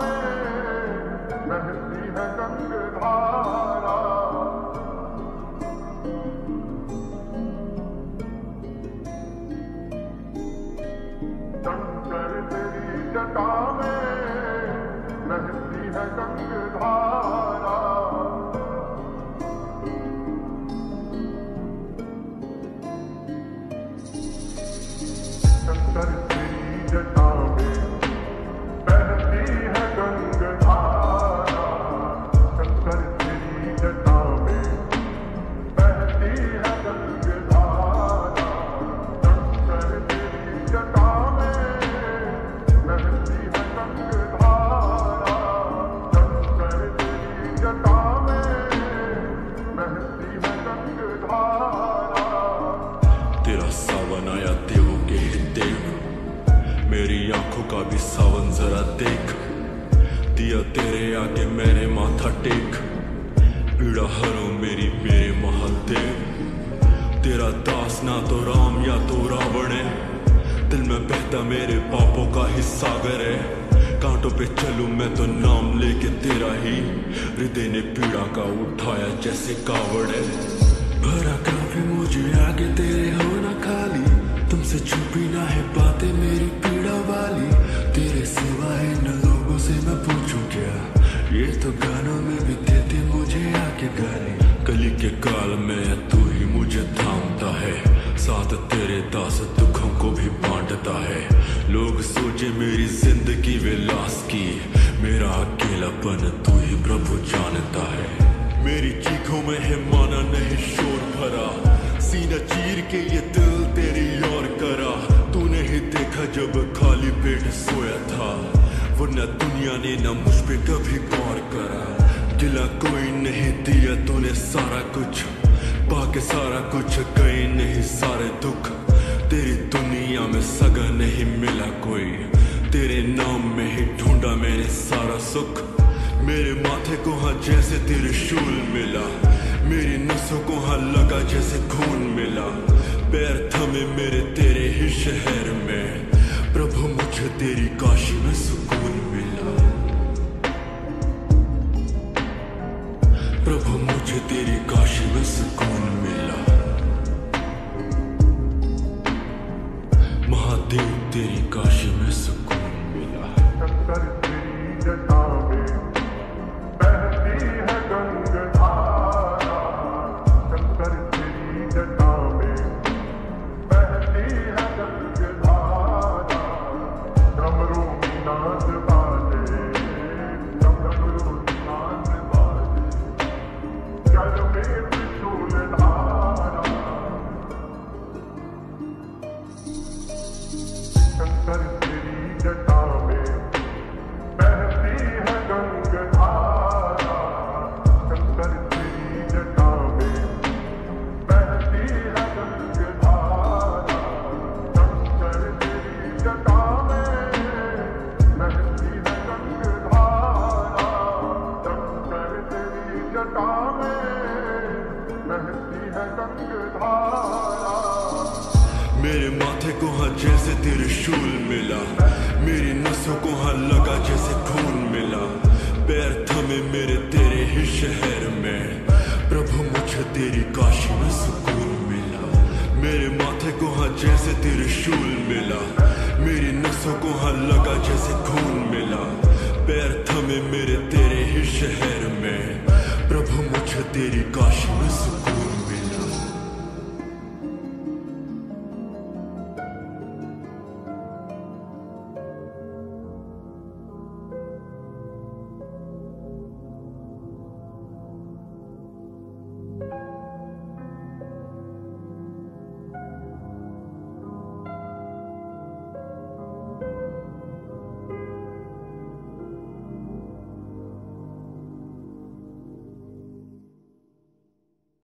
तेरा सावन आया देवों के ही देव, मेरी आंखों का भी सावन जरा देख। दिया तेरे आगे मैंने माथा टेक, पीड़ा हरो मेरी मेरे महादेव। तेरा दास ना तो राम या तो रावण है, दिल में बहता मेरे पापों का ही सागर है। कांटों पे चलूं मैं तो नाम लेके तेरा ही, हृदय ने पीड़ा का उठाया जैसे कावड़ है। भरा काफी मुझे आगे तेरे हो ना खाली, तुमसे छुपी ना है बातें मेरी पीड़ा वाली। तेरे सिवाय इन लोगों से मैं पूछूं क्या, ये तो गानों में भी देते मुझे आके गाली। कली के काल में तू ही मुझे थामता है, साथ तेरे दास दुखों को भी बांटता है। लोग सोचे मेरी जिंदगी विलास की, मेरा अकेलापन तू ही प्रभु जानता है। मेरी चीखों में है माना नहीं शोर भरा, सीना चीर के ये दिल तेरी ओर करा। तूने ही देखा जब खाली पेट सोया था, वरना दुनिया ने न मुझ पे कभी गौर करा। गिला कोई नहीं दिया तूने सारा कुछ, पाके सारा कुछ गए नहीं सारे दुख। तेरी दुनिया में सगा नहीं मिला कोई, तेरे नाम में ही ढूंढा मैंने सारा सुख। मेरे माथे को हाँ जैसे तेरे शूल मिला, मेरी नसों को हाँ लगा जैसे खून मिला। पैर थमे मेरे तेरे ही शहर में, प्रभु मुझे तेरी काशी में सुकून मिला। प्रभु मुझे तेरी काशी में सुकून मिला। महादेव तेरी काशी में सुकून मिला। मेरे माथे को हाँ जैसे तेरे शूल मिला, मेरी नसों को हाँ लगा जैसे खून मिला। पैर थमे मेरे तेरे ही शहर में, प्रभु मुझे तेरी काशी में सुकून मिला। मेरे माथे को हाँ जैसे तेरे शूल मिला, मेरी नसों को हाँ लगा जैसे खून मिला। पैर थमे मेरे